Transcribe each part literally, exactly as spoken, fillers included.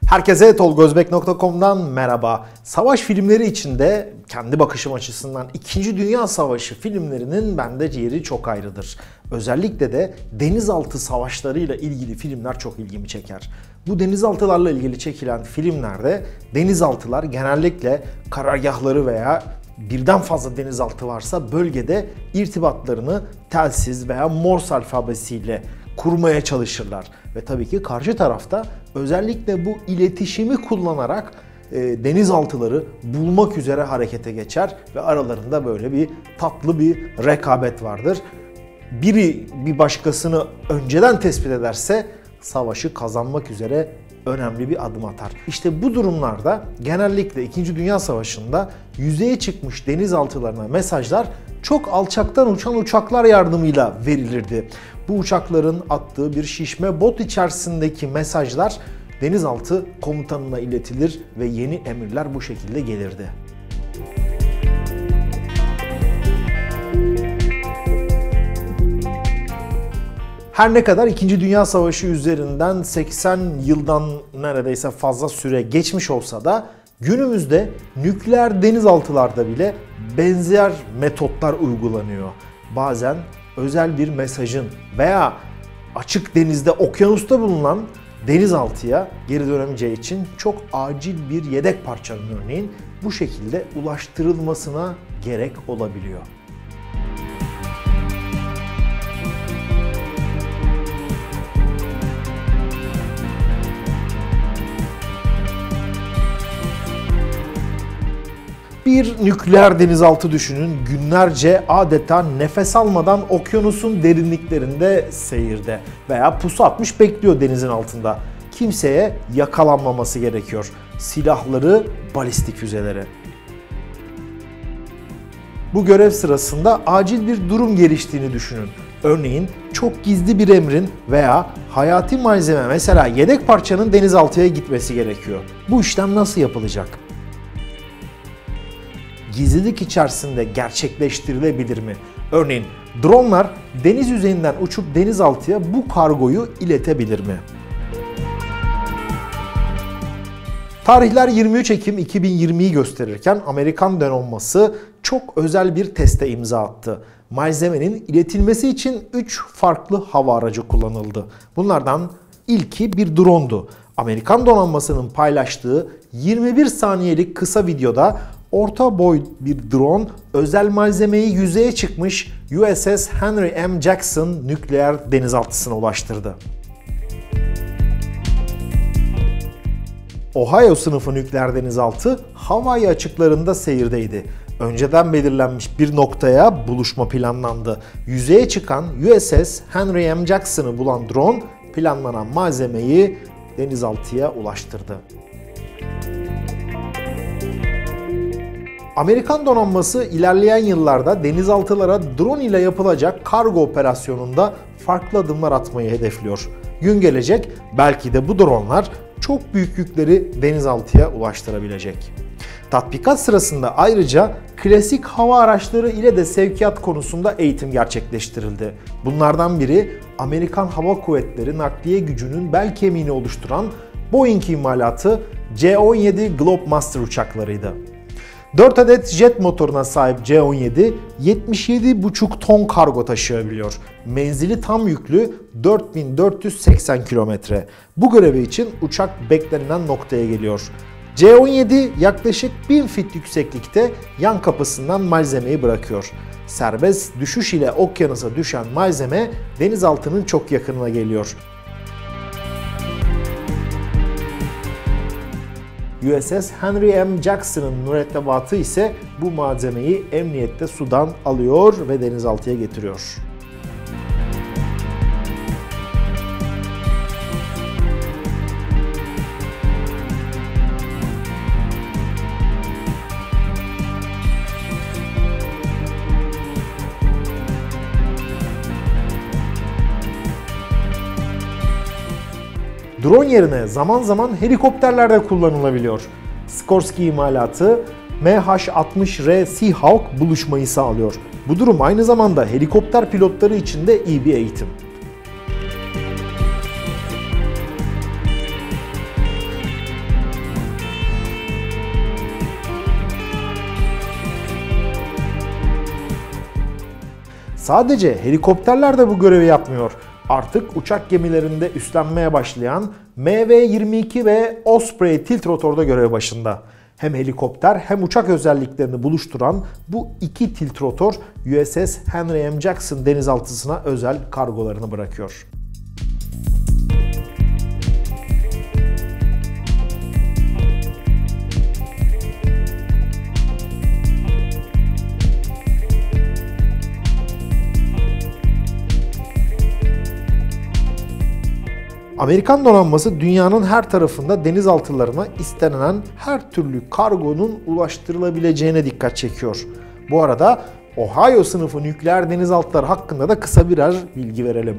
Herkese tolgozbek nokta com'dan merhaba. Savaş filmleri içinde kendi bakışım açısından İkinci Dünya Savaşı filmlerinin bende yeri çok ayrıdır. Özellikle de denizaltı savaşlarıyla ilgili filmler çok ilgimi çeker. Bu denizaltılarla ilgili çekilen filmlerde denizaltılar genellikle karargahları veya birden fazla denizaltı varsa bölgede irtibatlarını telsiz veya Morse alfabesiyle kurmaya çalışırlar. Ve tabii ki karşı tarafta özellikle bu iletişimi kullanarak e, denizaltıları bulmak üzere harekete geçer ve aralarında böyle bir tatlı bir rekabet vardır. Biri bir başkasını önceden tespit ederse savaşı kazanmak üzere önemli bir adım atar. İşte bu durumlarda genellikle İkinci Dünya Savaşı'nda yüzeye çıkmış denizaltılarına mesajlar çok alçaktan uçan uçaklar yardımıyla verilirdi. Bu uçakların attığı bir şişme bot içerisindeki mesajlar denizaltı komutanına iletilir ve yeni emirler bu şekilde gelirdi. Her ne kadar İkinci Dünya Savaşı üzerinden seksen yıldan neredeyse fazla süre geçmiş olsa da günümüzde nükleer denizaltılarda bile benzer metotlar uygulanıyor. Bazen özel bir mesajın veya açık denizde, okyanusta bulunan denizaltıya geri dönemeyeceği için çok acil bir yedek parçanın örneğin bu şekilde ulaştırılmasına gerek olabiliyor. Bir nükleer denizaltı düşünün, günlerce adeta nefes almadan okyanusun derinliklerinde seyirde veya pusu atmış bekliyor denizin altında. Kimseye yakalanmaması gerekiyor. Silahları balistik füzeleri. Bu görev sırasında acil bir durum geliştiğini düşünün. Örneğin çok gizli bir emrin veya hayati malzeme, mesela yedek parçanın denizaltıya gitmesi gerekiyor. Bu işlem nasıl yapılacak? Gizlilik içerisinde gerçekleştirilebilir mi? Örneğin dronlar deniz yüzeyinden uçup denizaltıya bu kargoyu iletebilir mi? Tarihler yirmi üç Ekim iki bin yirmiyi gösterirken Amerikan donanması çok özel bir teste imza attı. Malzemenin iletilmesi için üç farklı hava aracı kullanıldı. Bunlardan ilki bir drone'du. Amerikan donanmasının paylaştığı yirmi bir saniyelik kısa videoda orta boy bir drone özel malzemeyi yüzeye çıkmış U S S Henry M. Jackson nükleer denizaltısına ulaştırdı. Ohio sınıfı nükleer denizaltı Hawaii açıklarında seyirdeydi. Önceden belirlenmiş bir noktaya buluşma planlandı. Yüzeye çıkan U S S Henry M. Jackson'ı bulan drone planlanan malzemeyi denizaltıya ulaştırdı. Amerikan donanması ilerleyen yıllarda denizaltılara drone ile yapılacak kargo operasyonunda farklı adımlar atmayı hedefliyor. Gün gelecek, belki de bu dronlar çok büyük yükleri denizaltıya ulaştırabilecek. Tatbikat sırasında ayrıca klasik hava araçları ile de sevkiyat konusunda eğitim gerçekleştirildi. Bunlardan biri Amerikan Hava Kuvvetleri nakliye gücünün bel kemiğini oluşturan Boeing imalatı C on yedi Globemaster uçaklarıydı. dört adet jet motoruna sahip C on yedi, yetmiş yedi buçuk ton kargo taşıyabiliyor. Menzili tam yüklü dört bin dört yüz seksen kilometre. Bu görevi için uçak beklenilen noktaya geliyor. C on yedi yaklaşık bin fit yükseklikte yan kapısından malzemeyi bırakıyor. Serbest düşüş ile okyanusa düşen malzeme denizaltının çok yakınına geliyor. U S S Henry M. Jackson'ın mürettebatı ise bu malzemeyi emniyette sudan alıyor ve denizaltıya getiriyor. Drone yerine zaman zaman helikopterler de kullanılabiliyor. Sikorsky imalatı M H altmış R Seahawk buluşmayı sağlıyor. Bu durum aynı zamanda helikopter pilotları için de iyi bir eğitim. Sadece helikopterler de bu görevi yapmıyor. Artık uçak gemilerinde üstlenmeye başlayan M V yirmi iki ve Osprey tilt rotorda görev başında. Hem helikopter hem uçak özelliklerini buluşturan bu iki tilt rotor U S S Henry M. Jackson denizaltısına özel kargolarını bırakıyor. Amerikan donanması dünyanın her tarafında denizaltılarına istenilen her türlü kargonun ulaştırılabileceğine dikkat çekiyor. Bu arada Ohio sınıfı nükleer denizaltıları hakkında da kısa birer bilgi verelim.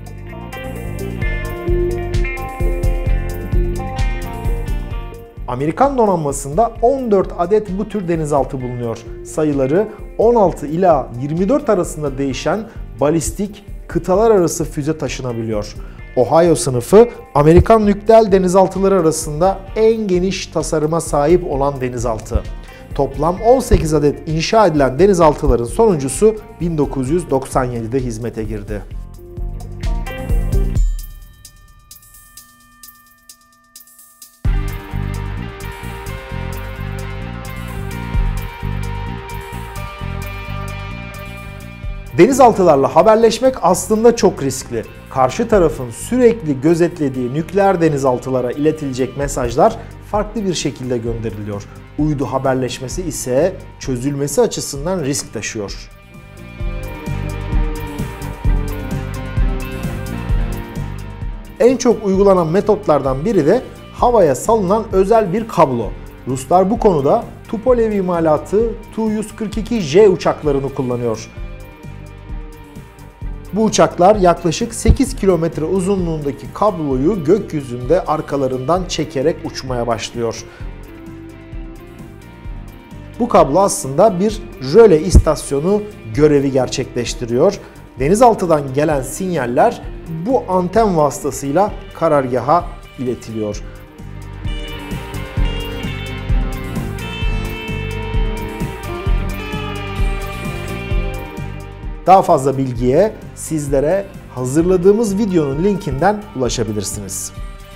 Amerikan donanmasında on dört adet bu tür denizaltı bulunuyor. Sayıları on altı ila yirmi dört arasında değişen balistik kıtalar arası füze taşınabiliyor. Ohio sınıfı Amerikan nükleer denizaltıları arasında en geniş tasarıma sahip olan denizaltı. Toplam on sekiz adet inşa edilen denizaltıların sonuncusu bin dokuz yüz doksan yedide hizmete girdi. Denizaltılarla haberleşmek aslında çok riskli. Karşı tarafın sürekli gözetlediği nükleer denizaltılara iletilecek mesajlar farklı bir şekilde gönderiliyor. Uydu haberleşmesi ise çözülmesi açısından risk taşıyor. En çok uygulanan metotlardan biri de havaya salınan özel bir kablo. Ruslar bu konuda Tupolev imalatı Tu yüz kırk iki J uçaklarını kullanıyor. Bu uçaklar yaklaşık sekiz kilometre uzunluğundaki kabloyu gökyüzünde arkalarından çekerek uçmaya başlıyor. Bu kablo aslında bir röle istasyonu görevi gerçekleştiriyor. Denizaltıdan gelen sinyaller bu anten vasıtasıyla karargaha iletiliyor. Daha fazla bilgiye sizlere hazırladığımız videonun linkinden ulaşabilirsiniz.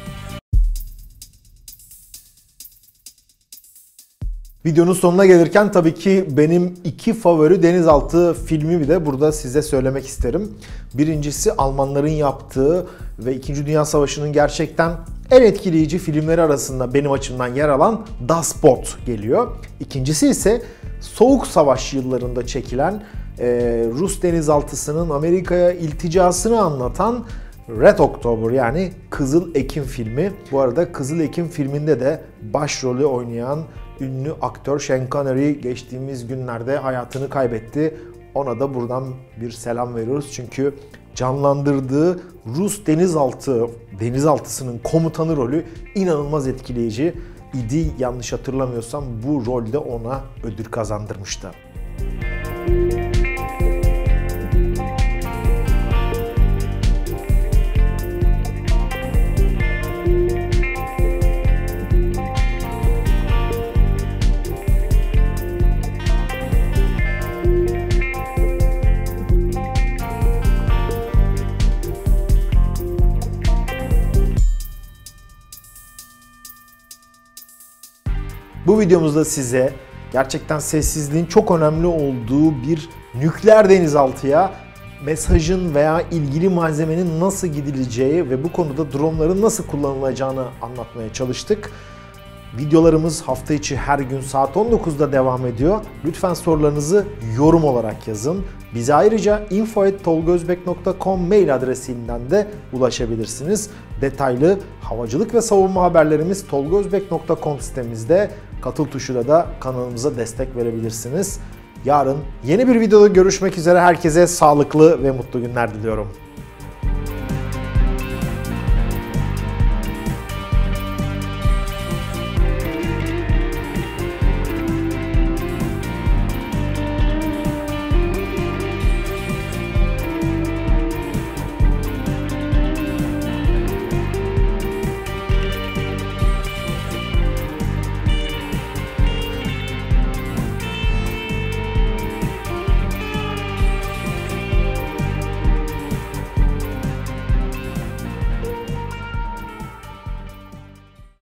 Videonun sonuna gelirken tabii ki benim iki favori denizaltı filmi de burada size söylemek isterim. Birincisi Almanların yaptığı ve İkinci Dünya Savaşı'nın gerçekten en etkileyici filmleri arasında benim açımdan yer alan Das Boot geliyor. İkincisi ise Soğuk Savaş yıllarında çekilen Ee, Rus denizaltısının Amerika'ya ilticasını anlatan Red October yani Kızıl Ekim filmi. Bu arada Kızıl Ekim filminde de başrolü oynayan ünlü aktör Sean Connery geçtiğimiz günlerde hayatını kaybetti. Ona da buradan bir selam veriyoruz çünkü canlandırdığı Rus denizaltı denizaltısının komutanı rolü inanılmaz etkileyici idi. Yanlış hatırlamıyorsam bu rolde ona ödül kazandırmıştı. Bu videomuzda size gerçekten sessizliğin çok önemli olduğu bir nükleer denizaltıya mesajın veya ilgili malzemenin nasıl gidileceği ve bu konuda dronların nasıl kullanılacağını anlatmaya çalıştık. Videolarımız hafta içi her gün saat on dokuzda devam ediyor. Lütfen sorularınızı yorum olarak yazın. Bize ayrıca info at tolgozbek nokta com mail adresinden de ulaşabilirsiniz. Detaylı havacılık ve savunma haberlerimiz tolgozbek nokta com sitemizde. Katıl tuşuyla da kanalımıza destek verebilirsiniz. Yarın yeni bir videoda görüşmek üzere. Herkese sağlıklı ve mutlu günler diliyorum.